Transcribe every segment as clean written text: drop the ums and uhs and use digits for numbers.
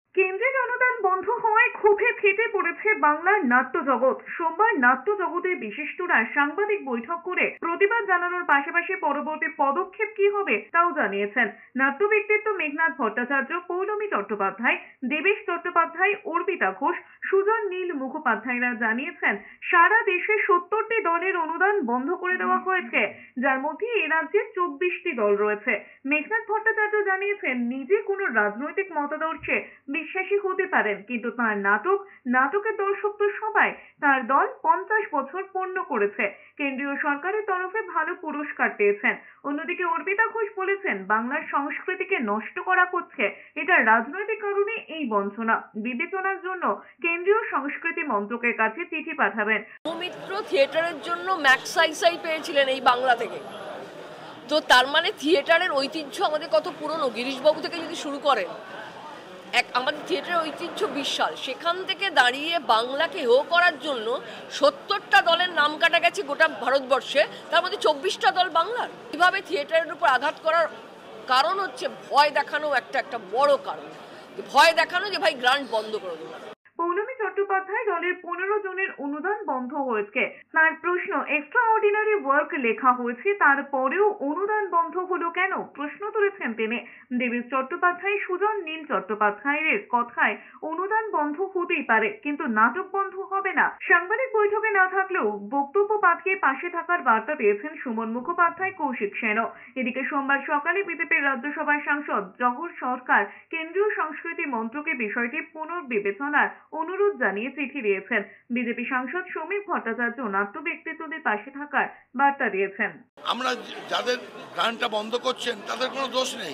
কেন্দ্রের অনুদান বন্ধ হওয়ায় ক্ষোভে ফেটে পড়েছে বাংলার নাট্য জগৎ। সোমবার নাট্য জগতের বিশিষ্টরা সাংবাদিক বৈঠক করে প্রতিবাদ জানানোর পাশাপাশি পরবর্তী পদক্ষেপ কি হবে তাও জানিয়েছেন। নাট্য ব্যক্তিত্ব মেঘনাদ ভট্টাচার্য, পৌলমী চট্টোপাধ্যায়, দেবেশ চট্টোপাধ্যায়, অর্পিতা ঘোষ, সুজন নীল মুখোপাধ্যায়রা জানিয়েছেন সারা দেশে 70টি দলের অনুদান বন্ধ করে দেওয়া হয়েছে, যার মধ্যে এ রাজ্যে 24টি দল রয়েছে। মেঘনাদ ভট্টাচার্য জানিয়েছেন নিজে কোনো রাজনৈতিক মতাদর্শে বিশ্বাসী হতে পারেন, কিন্তু তার নাটকের দর্শক তো সবাই। তার দল 50 বছর পূর্ণ করেছে, কেন্দ্রীয় সরকারের তরফে ভালো পুরস্কার পেয়েছেন। অন্যদিকে অর্পিতা ঘোষ বলেছেন বাংলার সংস্কৃতিকে নষ্ট করা হচ্ছে, এটা রাজনৈতিক কারণে এই বঞ্চনা। বিবেচনার জন্য কেন্দ্রীয় সংস্কৃতি মন্ত্রকের কাছে চিঠি পাঠাবেন। সৌমিত্র থিয়েটারের জন্য ম্যাক্সাইসাই পেয়েছিলেন এই বাংলা থেকে, তো তার মানে থিয়েটারের ঐতিহ্য আমাদের কত পুরনো। গিরিশবাবু থেকে যদি শুরু করেন, আমাদের থিয়েটারের ঐতিহ্য বিশাল। সেখান থেকে দাঁড়িয়ে বাংলাকে হেয় করার জন্য 70টা দলের নাম কাটা গেছে গোটা ভারতবর্ষে, তার মধ্যে 24টা দল বাংলার। কিভাবে থিয়েটারের উপর আঘাত করার কারণ হচ্ছে ভয় দেখানো, একটা বড় কারণ ভয় দেখানো যে ভাই গ্রান্ট বন্ধ করে দেবো। পৌলমী চট্টোপাধ্যায় দলের 15 জনের অনুদান বন্ধ হয়েছে। তার প্রশ্ন, এক্সট্রা অর্ডিনারি ওয়ার্ক লেখা হয়েছে, তারপরেও অনুদান বন্ধ হলো কেন? প্রশ্ন তুলেছেন তিনি। দেবেশ চট্টোপাধ্যায়, সুজন নীল চট্টোপাধ্যায়ের কথায় অনুদান বন্ধ হতেই পারে, কিন্তু নাটক বন্ধ হবে না। সাংবাদিক বৈঠকে না থাকলেও বক্তব্য পাঠিয়ে পাশে থাকার বার্তা দিয়েছেন সুমন মুখোপাধ্যায়, কৌশিক সেনও। এদিকে সোমবার সকালে বিজেপির রাজ্যসভার সাংসদ জহর সরকার কেন্দ্রীয় সংস্কৃতি মন্ত্রকে বিষয়টি পুনর্বিবেচনার অনুরোধ জানিয়ে চিঠি দিয়েছেন। বিজেপি সাংসদ শ্রমিক ভট্টাচার্য নাট্য ব্যক্তিত্বদের পাশে থাকার বার্তা দিয়েছেন। আমরা যাদের গ্রান্টটা বন্ধ করছেন তাদের কোনো দোষ নেই,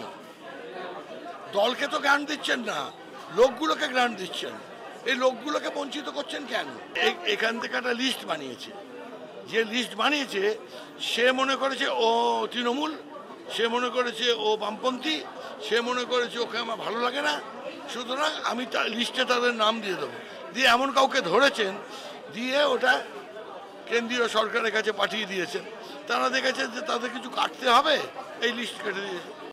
দলকে তো গ্রান্ট দিচ্ছেন না, লোকগুলোকে গ্রান্ট দিচ্ছেন। এই লোকগুলোকে বঞ্চিত করছেন কেন? এখান থেকে একটা লিস্ট বানিয়েছে, যে লিস্ট বানিয়েছে সে মনে করেছে ও তৃণমূল, সে মনে করেছে ও বামপন্থী, সে মনে করেছে ওকে আমার ভালো লাগে না, সুতরাং আমি লিস্টে তাদের নাম দিয়ে দেবো। দিয়ে এমন কাউকে ধরেছেন, দিয়ে ওটা কেন্দ্রীয় সরকারের কাছে পাঠিয়ে দিয়েছেন। তারা দেখেছেন যে তাদের কিছু কাটতে হবে, এই লিস্ট কেটে দিয়েছে।